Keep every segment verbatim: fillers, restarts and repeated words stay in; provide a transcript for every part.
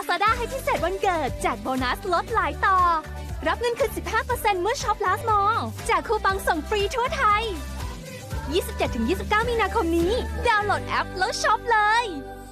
Lazada ให้พิเศษวันเกิดแจกโบนัสลดหลายต่อรับเงินคืน สิบห้าเปอร์เซ็นต์ เมื่อช็อป Last Mall แจกคูปองส่งฟรีทั่วไทย ยี่สิบเจ็ดถึงยี่สิบเก้า มีนาคมนี้ดาวน์โหลดแอปแล้วช็อปเลย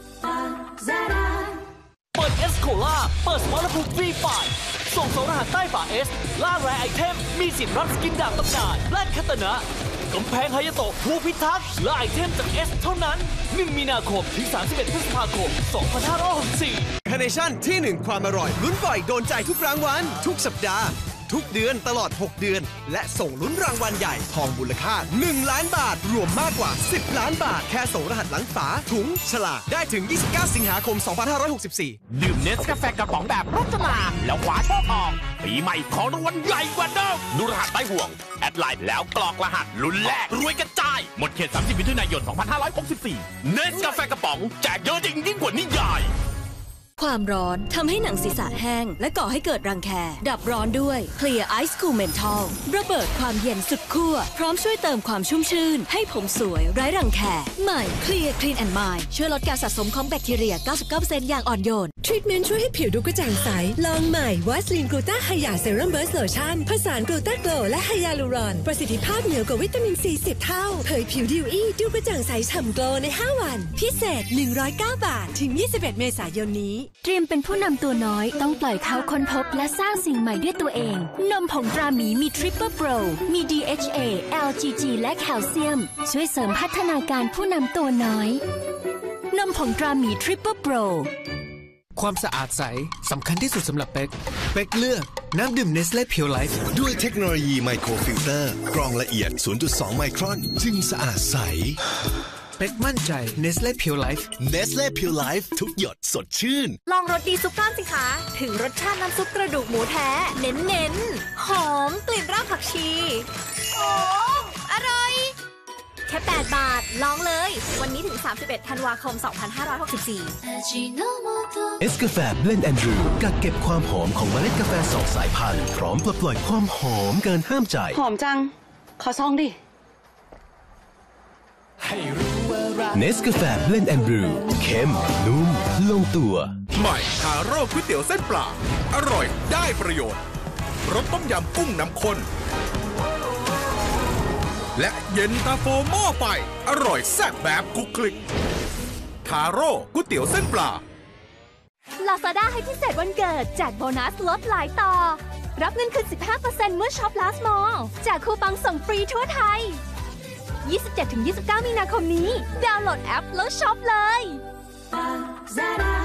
เปิดเอสโคล่าเปิดสมรภูมิฟรีไฟส่งสองรหัสใต้ฝาเอสล่าแรไอเทมมีสิทธิ์รับสกินดาบตำนานแลกคัตนะกำแพงไฮยาโตะผู้พิทักษ์และไอเทมจากเอสเท่านั้นหนึ่งมีนาคมถึงสามสิบเอ็ดพฤษภาคมสองพันห้าร้อยหกสิบสี่คาร์เนชั่นที่หนึ่งความอร่อยลุ้นบ่อยโดนใจทุกรางวัลทุกสัปดาห์ทุกเดือนตลอดหกเดือนและส่งลุ้นรางวัลใหญ่ทองมูลค่าหนึ่งล้านบาทรวมมากกว่าสิบล้านบาทแค่ส่งรหัสหลังฝาถุงฉลากได้ถึงยี่สิบเก้าสิงหาคมสองพันห้าร้อยหกสิบสี่ดื่มเนสกาแฟกระป๋องแบบรสนาแล้วคว้าโชคทองปีใหม่ของรางวัลใหญ่กว่าเดิมดูรหัสใต้ห่วงแอดไลน์แล้วกรอกรหัสลุ้นแรกรวยกระจายหมดเขตสามสิบมิถุนายนสองพันห้าร้อยหกสิบสี่เนสกาแฟกระป๋องแจกเยอะจริงยิ่งกว่านิยายความร้อนทำให้หนังศีรษะแห้งและก่อให้เกิดรังแคดับร้อนด้วย Clear Ice Cool Menthol ระเบิดความเย็นสุดขั้วพร้อมช่วยเติมความชุ่มชื่นให้ผมสวยไร้รังแคใหม่ Clear Clean and Mind ช่วยลดการสะสมของแบคทีเรีย เก้าสิบเก้าเปอร์เซ็นต์ อย่างอ่อนโยนทรีทเมนต์ช่วยให้ผิวดูกระจ่างใสลองใหม่วาสลีนกลูตาไฮยาเซรั่มเบิร์สโลชั่นผสานกลูตาโกลและไฮยาลูรอนประสิทธิภาพเหนือกว่าวิตามินซีสิบเท่าเผยผิวดิวอี้ดูกระจ่างใสฉ่ำโกลในห้าวันพิเศษหนึ่งร้อยเก้าบาทถึงยี่สิบเอ็ดเมษายนนี้เตรียมเป็นผู้นำตัวน้อยต้องปล่อยเขาค้นพบและสร้างสิ่งใหม่ด้วยตัวเองนมผงตราหมีมี Triple Pro มี ดี เอช เอ แอล จี จี และแคลเซียมช่วยเสริมพัฒนาการผู้นำตัวน้อยนมผงตราหมี Triple Pro ความสะอาดใสสำคัญที่สุดสำหรับเป็กเป็กเลือกน้ำดื่ม Nestle Pure Life ด้วยเทคโนโลยีไมโครฟิลเตอร์กรองละเอียด ศูนย์จุดสอง ไมครอนจึงสะอาดใสเป็กมั่นใจ Nestle Pure Life Nestle Pure Life ทุกหยดสดชื่นลองรสดีซุปก้อนสิคะถึงรสชาติน้ำซุปกระดูกหมูแท้เน้นๆหอมกลิ่นรากผักชีโอ้อร่อยแค่แปดบาทลองเลยวันนี้ถึงสามสิบเอ็ดธันวาคมสองพันห้าร้อยหกสิบสี่เอสกาแฟเบลนด์แอนดรูกักเก็บความหอมของเมล็ดกาแฟสองสายพันธุ์พร้อมปลดปล่อยความหอมเกินห้ามใจหอมจังขอซองดิเนสกาแฟเบลนด์แอนดรูเข้มนุ่มลงตัวใหม่ทาโร่ก๋วยเตี๋ยวเส้นปลาอร่อยได้ประโยชน์รสต้มยำกุ้งน้ำข้นและเย็นตาโฟหม้อไฟอร่อยแซ่บแบบคุกคลิกทาโร่ก๋วยเตี๋ยวเส้นปลา Lazada ให้พิเศษวันเกิดแจกโบนัสลดหลายต่อรับเงินคืน สิบห้าเปอร์เซ็นต์ เมื่อช็อป Last Mall แจกคูปองส่งฟรีทั่วไทยยี่สิบเจ็ดถึงยี่สิบเก้า มีนาคมนี้ดาวน์โหลดแอปแล้วช็อปเลย